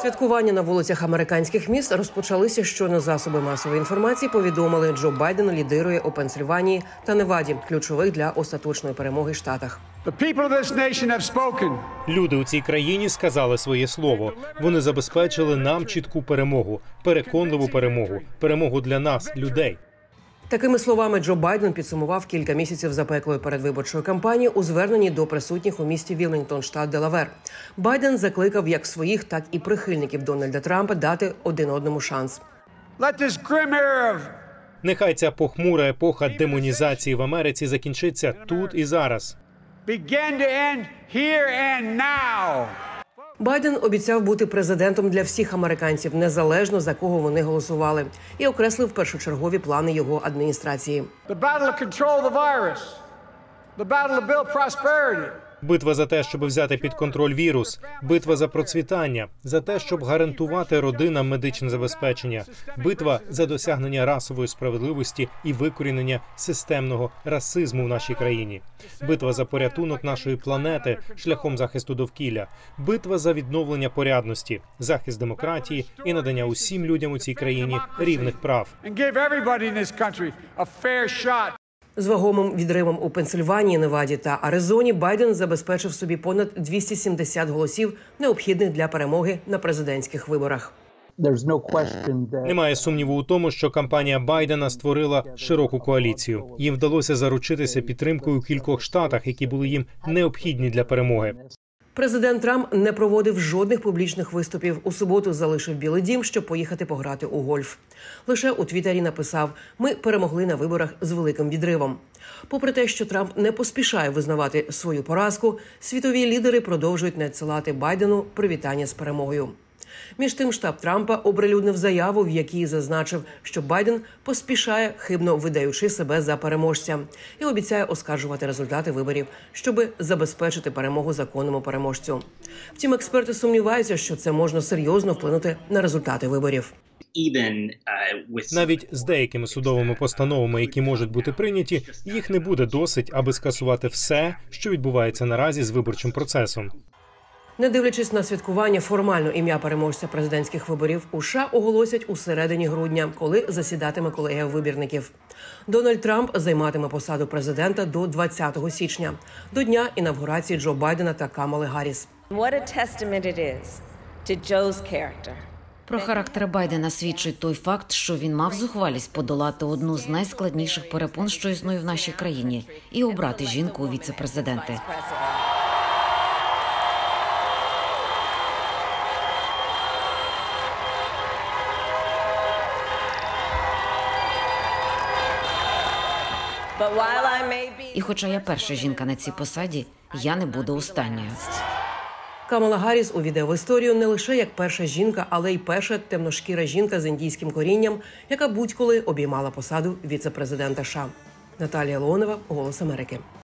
Святкування на вулицях американських міст розпочалися, щойно засоби масової інформації повідомили, Джо Байден лідирує у Пенсильванії та Неваді, ключових для остаточної перемоги штатах. Люди у цій країні сказали своє слово. Вони забезпечили нам чітку перемогу, переконливу перемогу, перемогу для нас, людей. Такими словами Джо Байден підсумував кілька місяців запеклої передвиборчої кампанії у зверненні до присутніх у місті Вілмінгтон, штат Делавер. Байден закликав як своїх, так і прихильників Дональда Трампа дати один одному шанс. Нехай ця похмура епоха демонізації в Америці закінчиться тут і зараз. Байден обіцяв бути президентом для всіх американців, незалежно за кого вони голосували, і окреслив першочергові плани його адміністрації. Битва за те, щоб взяти під контроль вірус, битва за процвітання, за те, щоб гарантувати родинам медичне забезпечення, битва за досягнення расової справедливості і викорінення системного расизму в нашій країні, битва за порятунок нашої планети шляхом захисту довкілля, битва за відновлення порядності, захист демократії і надання усім людям у цій країні рівних прав. З вагомим відривом у Пенсильванії, Неваді та Аризоні Байден забезпечив собі понад 270 голосів, необхідних для перемоги на президентських виборах. Немає сумніву у тому, що кампанія Байдена створила широку коаліцію. Їм вдалося заручитися підтримкою у кількох штатах, які були їм необхідні для перемоги. Президент Трамп не проводив жодних публічних виступів. У суботу залишив Білий дім, щоб поїхати пограти у гольф. Лише у Твіттері написав: «Ми перемогли на виборах з великим відривом». Попри те, що Трамп не поспішає визнавати свою поразку, світові лідери продовжують надсилати Байдену привітання з перемогою. Між тим, штаб Трампа оприлюднив заяву, в якій зазначив, що Байден поспішає, хибно видаючи себе за переможця, і обіцяє оскаржувати результати виборів, щоб забезпечити перемогу законному переможцю. Втім, експерти сумніваються, що це можна серйозно вплинути на результати виборів. Навіть з деякими судовими постановами, які можуть бути прийняті, їх не буде досить, аби скасувати все, що відбувається наразі з виборчим процесом. Не дивлячись на святкування, формально ім'я переможця президентських виборів у США оголосять у середині грудня, коли засідатиме колегія вибірників. Дональд Трамп займатиме посаду президента до 20 січня, до дня інавгурації Джо Байдена та Камали Гарріс. Про характер Байдена свідчить той факт, що він мав зухвалість подолати одну з найскладніших перепон, що існує в нашій країні, і обрати жінку у віце-президенти. І хоча я перша жінка на цій посаді, я не буду останньою. Камала Гарріс увійде в історію не лише як перша жінка, але й перша темношкіра жінка з індійським корінням, яка будь-коли обіймала посаду віце-президента США. Наталія Леонова, «Голос Америки».